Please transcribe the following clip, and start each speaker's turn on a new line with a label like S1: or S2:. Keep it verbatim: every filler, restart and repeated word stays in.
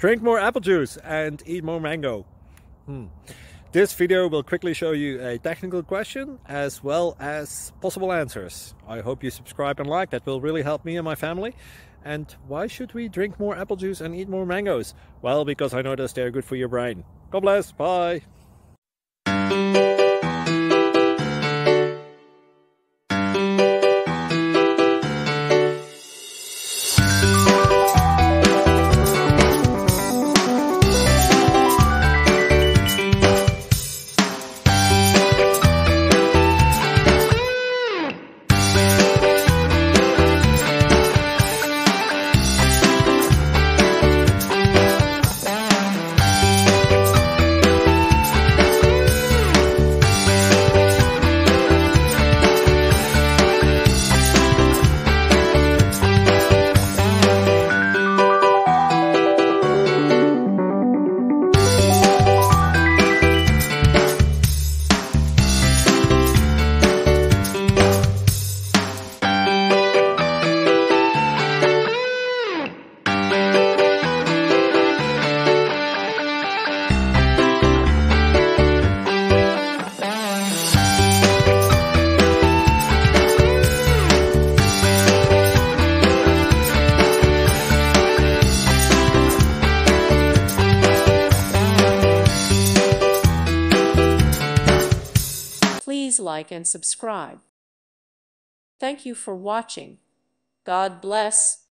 S1: Drink more apple juice and eat more mango. Hmm. This video will quickly show you a technical question as well as possible answers. I hope you subscribe and like, that will really help me and my family. And why should we drink more apple juice and eat more mangoes? Well, because I noticed they're good for your brain. God bless, bye!
S2: Please like and subscribe. Thank you for watching. God bless.